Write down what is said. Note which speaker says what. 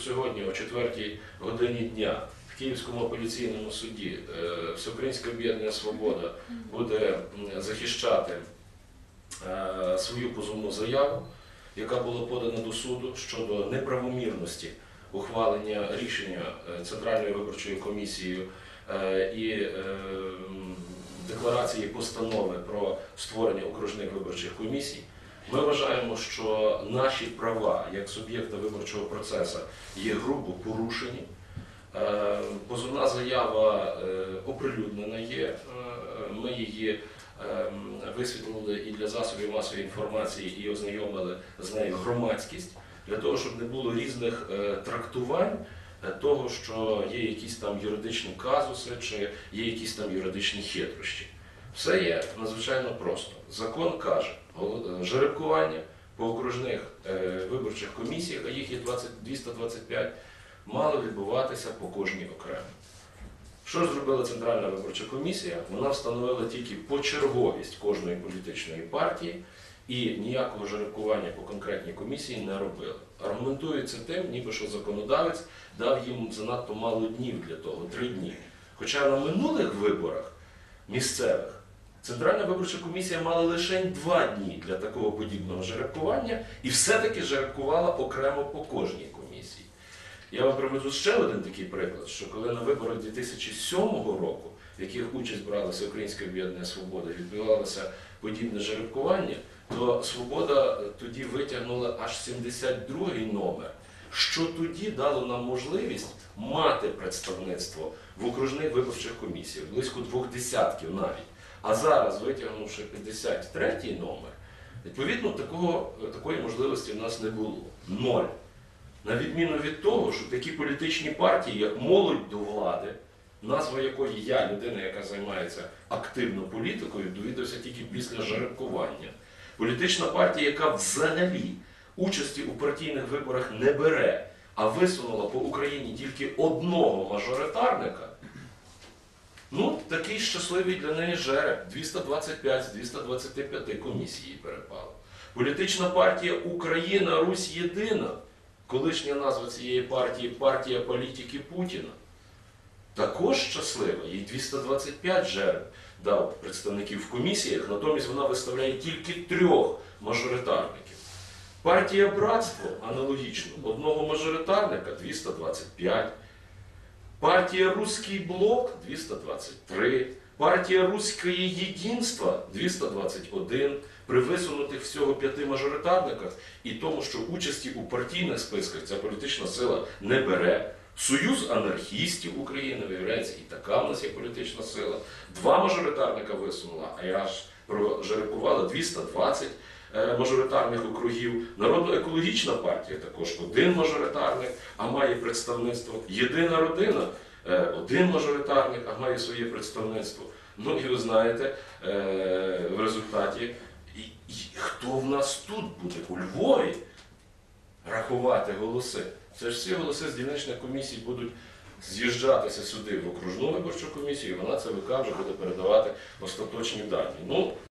Speaker 1: сьогодні о 4 годині дня в Київському апеляційному суді Всеукраїнське об'єднання «Свобода» буде захищати свою позовну заяву, яка була подана до суду щодо неправомірності ухвалення рішення Центральною виборчою комісією і декларації постанови про створення окружних виборчих комісій. Ми вважаємо, що наші права як суб'єкта виборчого процесу є грубо порушені. Позовна заява оприлюднена є, ми її висвітлили і для засобів масової інформації, і ознайомили з нею громадськість, для того, щоб не було різних трактувань того, що є якісь там юридичні казуси, чи є якісь там юридичні хитрощі. Все є надзвичайно просто. Закон каже, жеребкування по окружних виборчих комісіях, а їх є 225, мало відбуватися по кожній окремо. Що зробила Центральна виборча комісія? Вона встановила тільки почерговість кожної політичної партії і ніякого жеребкування по конкретній комісії не робила. Аргументується тим, ніби що законодавець дав їм занадто мало днів для того, 3 дні. Хоча на минулих виборах місцевих Центральна виборча комісія мала лише 2 дні для такого подібного жеребкування і все-таки жеребкувала окремо по кожній комісії. Я вам приведу ще один такий приклад, що коли на виборах 2007 року, в яких участь брала Всеукраїнське об'єднання «Свобода», відбувалося подібне жеребкування, то «Свобода» тоді витягнула аж 72-й номер, що тоді дало нам можливість мати представництво в окружних виборчих комісіях, близько 20 навіть. А зараз, витягнувши 53-й номер, відповідно, такої можливості в нас не було. 0. На відміну від того, що такі політичні партії, як «Молодь до влади», назва якої я, людина, яка займається активно політикою, довідався тільки після жеребкування. Політична партія, яка взагалі участі у партійних виборах не бере, а висунула по Україні тільки одного мажоритарника, ну, такий щасливий для неї жереб. 225 з 225 комісії перепало. Політична партія «Україна, Русь єдина», колишня назва цієї партії «Партія політики Путіна», також щаслива, їй 225 жереб дав представників в комісіях, натомість вона виставляє тільки 3 мажоритарників. Партія «Братство» аналогічно, одного мажоритарника 225. Партія «Русский блок» 223, партія «Русское единство» 221, при висунутих всього 5 мажоритарниках і тому, що участі у партійних списках ця політична сила не бере. Союз анархістів України, виявляється, і така в нас є політична сила. 2 мажоритарника висунула, а я аж прожеребкувала 220 мажоритарних округів. Народно-екологічна партія також 1 мажоритарник, а має представництво. Єдина родина 1 мажоритарник, а має своє представництво. Ну і ви знаєте, в результаті, хто в нас тут буде у Львові рахувати голоси? Це ж всі голоси з дільничних комісій будуть з'їжджатися сюди в окружну виборчу комісію, і вона ЦВК вже буде передавати остаточні дані. Ну,